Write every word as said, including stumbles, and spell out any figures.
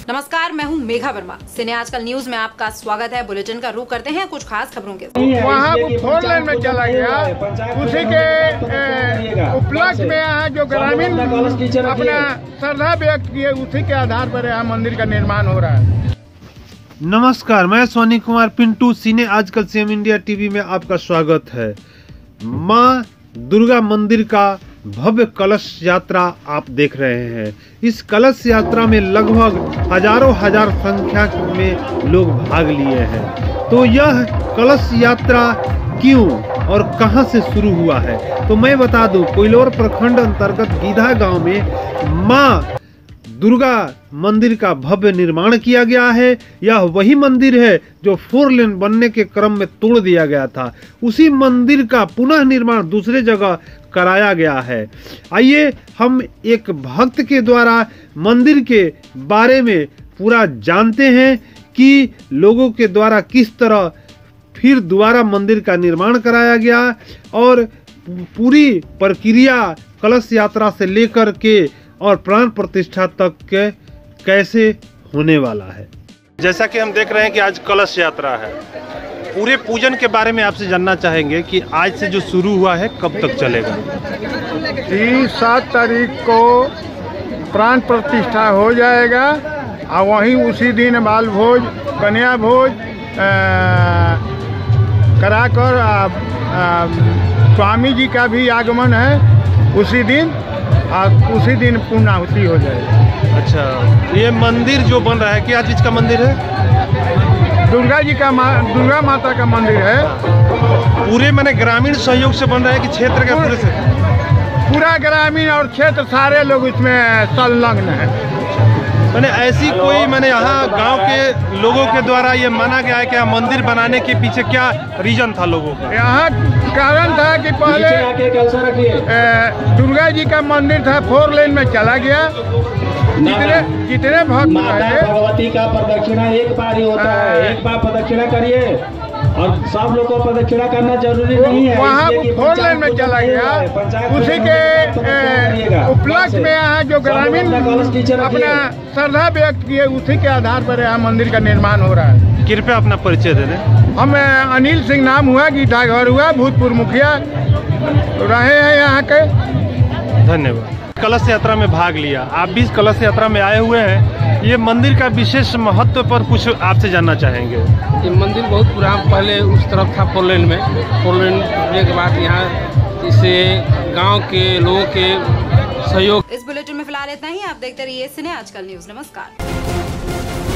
नमस्कार, मैं हूं मेघा वर्मा। सिने आजकल न्यूज में आपका स्वागत है। बुलेटिन का रुख करते हैं कुछ खास खबरों के साथ। वहाँ फोर लेन में चला गया, उसी के उपलक्ष्य में यहाँ जो ग्रामीण अपना श्रद्धा व्यक्त किए, उसी के आधार पर यहाँ मंदिर का निर्माण हो रहा है। नमस्कार, मैं सोनी कुमार पिंटू। सिने आजकल सीएम इंडिया टीवी में आपका स्वागत है। माँ दुर्गा मंदिर का भव्य कलश यात्रा आप देख रहे हैं। इस कलश यात्रा में लगभग हजारों हजार संख्या में लोग भाग लिए हैं। तो यह कलश यात्रा क्यों और कहां से शुरू हुआ है, तो मैं बता दूं, कोइलवर प्रखंड अंतर्गत गीधा गांव में माँ दुर्गा मंदिर का भव्य निर्माण किया गया है। यह वही मंदिर है जो फोर लेन बनने के क्रम में तोड़ दिया गया था। उसी मंदिर का पुनः निर्माण दूसरे जगह कराया गया है। आइए हम एक भक्त के द्वारा मंदिर के बारे में पूरा जानते हैं कि लोगों के द्वारा किस तरह फिर दोबारा मंदिर का निर्माण कराया गया और पूरी प्रक्रिया कलश यात्रा से लेकर के और प्राण प्रतिष्ठा तक के कैसे होने वाला है। जैसा कि हम देख रहे हैं कि आज कलश यात्रा है। पूरे पूजन के बारे में आपसे जानना चाहेंगे कि आज से जो शुरू हुआ है कब तक चलेगा। तीस सात तारीख को प्राण प्रतिष्ठा हो जाएगा और वहीं उसी दिन बाल भोज कन्या भोज कराकर स्वामी जी का भी आगमन है उसी दिन, और उसी दिन पूर्णाहुति हो जाएगी। अच्छा, ये मंदिर जो बन रहा है क्या चीज का मंदिर है? दुर्गा जी का मा, दुर्गा माता का मंदिर है। पूरे मैंने ग्रामीण सहयोग से बन रहा है कि क्षेत्र का पूरे से? पूरा ग्रामीण और क्षेत्र सारे लोग इसमें संलग्न है। मैंने ऐसी कोई मैंने यहाँ गांव के लोगों के द्वारा ये माना गया है कि यहाँ मंदिर बनाने के पीछे क्या रीजन था लोगों का? यहाँ कारण था कि पहले दुर्गा जी का मंदिर था, फोर लेन में चला गया। जितने जितने भक्त भगवती का प्रदक्षिणा एक बार ही होता है, एक बार प्रदक्षिणा करिए और सब लोग को प्रदक्षिणा करना जरूरी नहीं है। वहाँ फोर लेन में चला गया, उसी के उपलक्ष्य में यहाँ जो ग्रामीण अपना श्रद्धा व्यक्त किए, उसी के आधार पर यहाँ मंदिर का निर्माण हो रहा है। कृपया अपना परिचय दे दें। हम अनिल सिंह नाम हुआ, गीता घर हुआ, भूतपूर्व मुखिया रहे हैं यहाँ के। धन्यवाद। कलश यात्रा में भाग लिया, आप भी इस कलश यात्रा में आए हुए हैं। ये मंदिर का विशेष महत्व पर कुछ आपसे जानना चाहेंगे। ये मंदिर बहुत पुराना, पहले उस तरफ था फोर लेन में। फोर लेन होने के बाद यहाँ इसे गांव के लोगों के सहयोग। इस बुलेटिन में फिलहाल इतना ही। आप देखते रहिए सिने आजकल न्यूज। नमस्कार।